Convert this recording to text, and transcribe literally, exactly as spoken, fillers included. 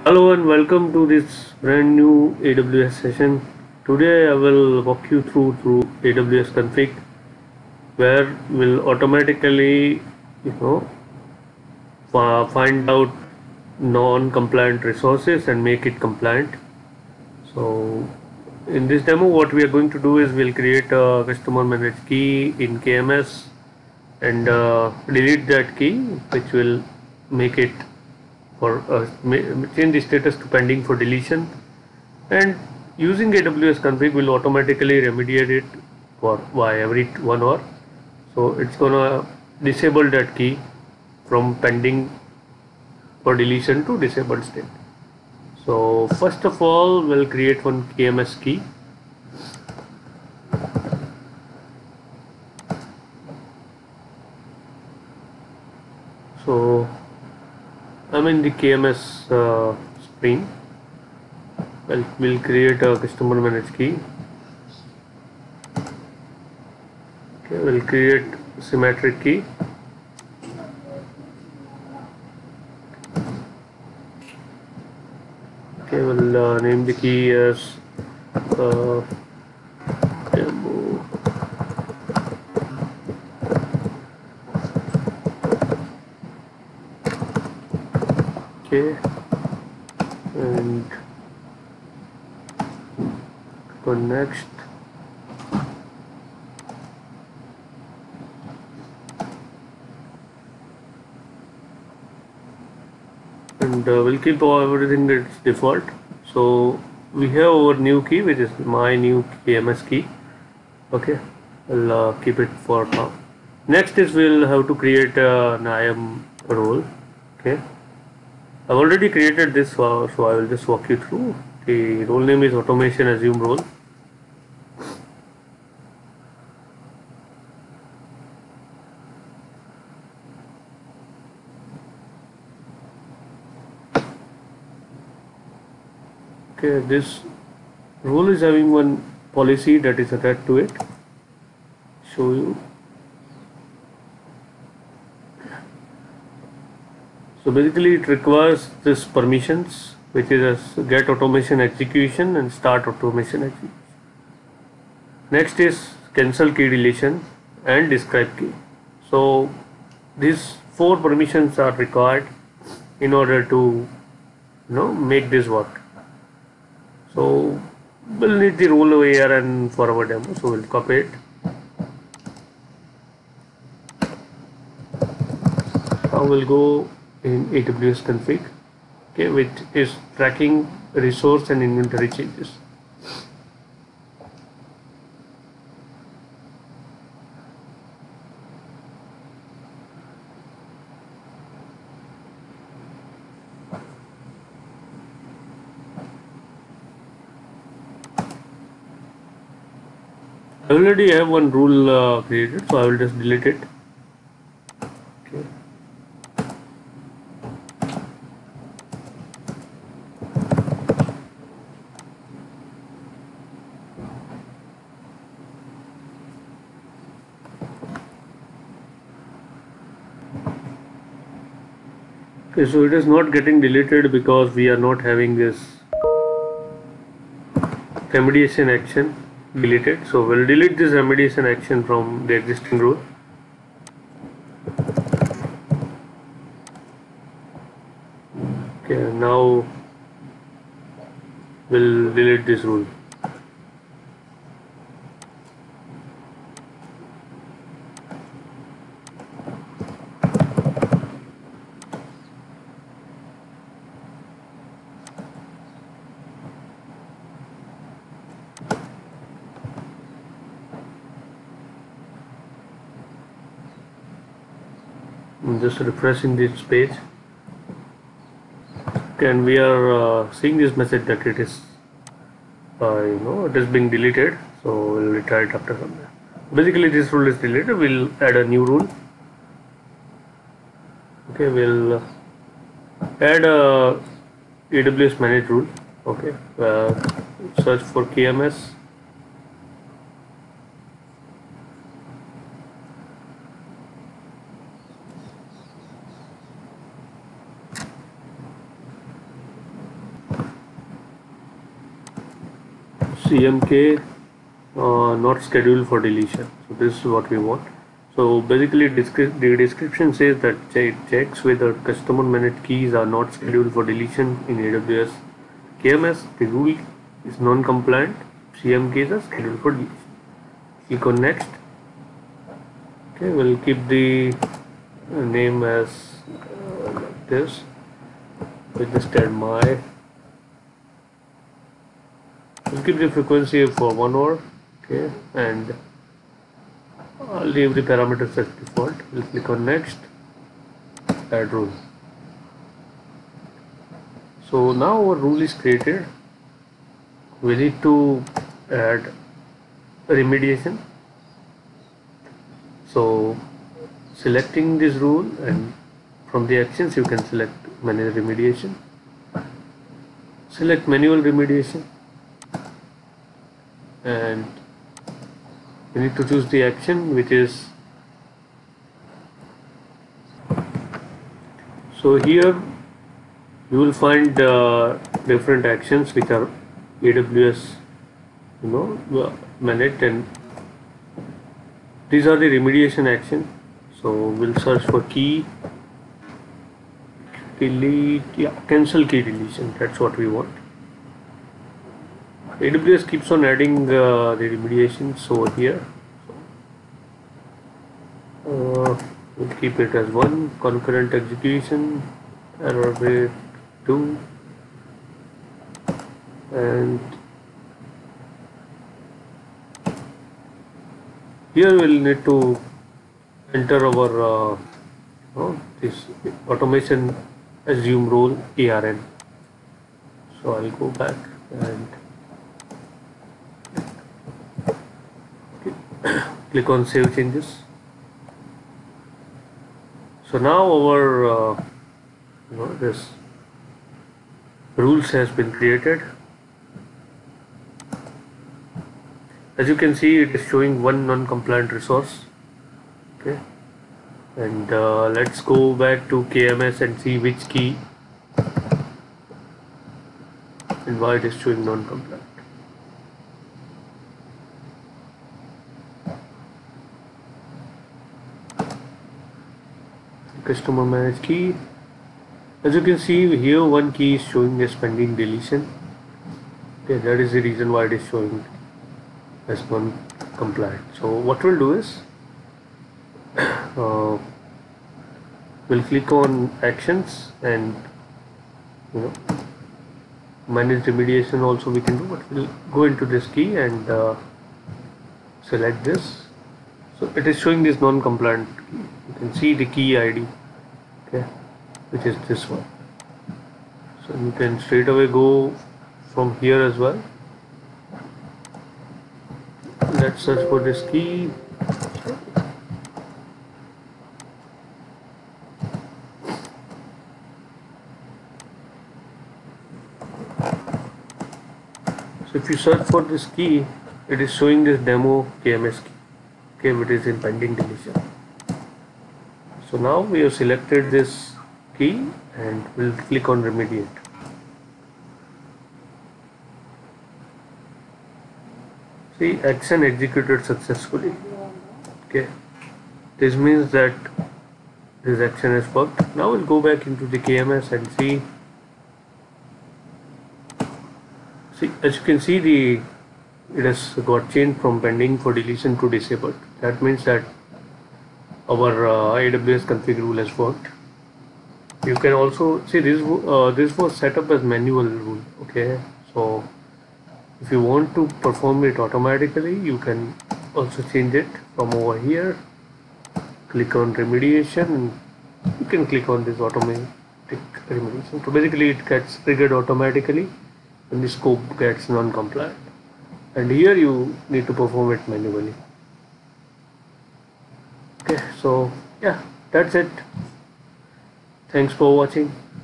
Hello and welcome to this brand new A W S session. Today I will walk you through through A W S config where we'll automatically you know find out non-compliant resources and make it compliant. So in this demo what we are going to do is we'll create a customer managed key in K M S and uh, delete that key, which will make it for uh, change the status to pending for deletion, and using A W S config will automatically remediate it for by every one hour. So it's gonna disable that key from pending for deletion to disabled state. So first of all we'll create one K M S key. So I'm in the K M S uh, screen. Well, we'll create a customer managed key. Okay, we'll create symmetric key. Okay, we'll uh, name the key as uh, demo. Okay, and go next. And uh, we'll keep all everything that's default. So we have our new key, which is my new K M S key. Okay, I'll uh, keep it for now. Next is we'll have to create uh, an I A M role. Okay, I've already created this, uh, so I will just walk you through. The role name is automation assume role. Okay, this role is having one policy that is attached to it. Show you. So basically it requires this permissions, which is a get automation execution and start automation execution. Next is cancel key deletion and describe key. So these four permissions are required in order to you know make this work. So we'll need the role over here and for our demo. So we'll copy it. Now we'll go in A W S config, okay, which is tracking resource and inventory changes. I already have one rule uh, created, so I will just delete it. Okay. Okay, so it is not getting deleted because we are not having this remediation action deleted. So we'll delete this remediation action from the existing rule. Okay, now we'll delete this rule. I'm just refreshing this page. Okay, and we are uh, seeing this message that it is uh, you know it is being deleted, so we'll retry it after some time. Basically this rule is deleted. We'll add a new rule. Okay, we'll add a A W S managed rule. Okay, uh, search for K M S. C M K uh, not scheduled for deletion. So this is what we want. So basically descri the description says that it checks whether customer managed keys are not scheduled for deletion in A W S K M S. The rule is non-compliant. C M Ks are scheduled for deletion. Click on next. Okay, we'll keep the name as uh, like this. We'll just add my. We'll keep the frequency for one hour. Okay, and I'll leave the parameters as default. We'll click on next. Add rule. So now our rule is created. We need to add remediation. So selecting this rule, and from the actions you can select manage remediation. Select manual remediation, and you need to choose the action which is, so here you will find uh, different actions which are A W S you know managed, and these are the remediation action. So we'll search for key delete, yeah, cancel key deletion. That's what we want. A W S keeps on adding uh, the remediations over here. Uh, we'll keep it as one. Concurrent execution, error rate two, and here we'll need to enter our uh, oh, this automation assume role A R N. So I'll go back and click on save changes. So now our uh, you know this rules has been created. As you can see, it is showing one non-compliant resource. Okay, and uh, let's go back to K M S and see which key and why it is showing non-compliant. Customer managed key. As you can see here, one key is showing as pending deletion. Okay, that is the reason why it is showing as non-compliant. So what we'll do is uh, we'll click on actions, and you know manage remediation also we can do, but we'll go into this key and uh, select this. So it is showing this non-compliant key. You can see the key I D, okay, which is this one. So you can straight away go from here as well. Let's search for this key. So if you search for this key, it is showing this demo K M S key, okay, which is in pending deletion. So now we have selected this key and we'll click on remediate. See, action executed successfully. Okay, this means that this action has worked. Now we'll go back into the K M S and see. See, as you can see, the it has got changed from pending for deletion to disabled. That means that our uh, A W S config rule has worked. You can also see this uh, this was set up as manual rule. Okay, so if you want to perform it automatically, you can also change it from over here. Click on remediation, and you can click on this automatic remediation. So basically it gets triggered automatically when the scope gets non-compliant, and here you need to perform it manually. Okay, so yeah, that's it. Thanks for watching.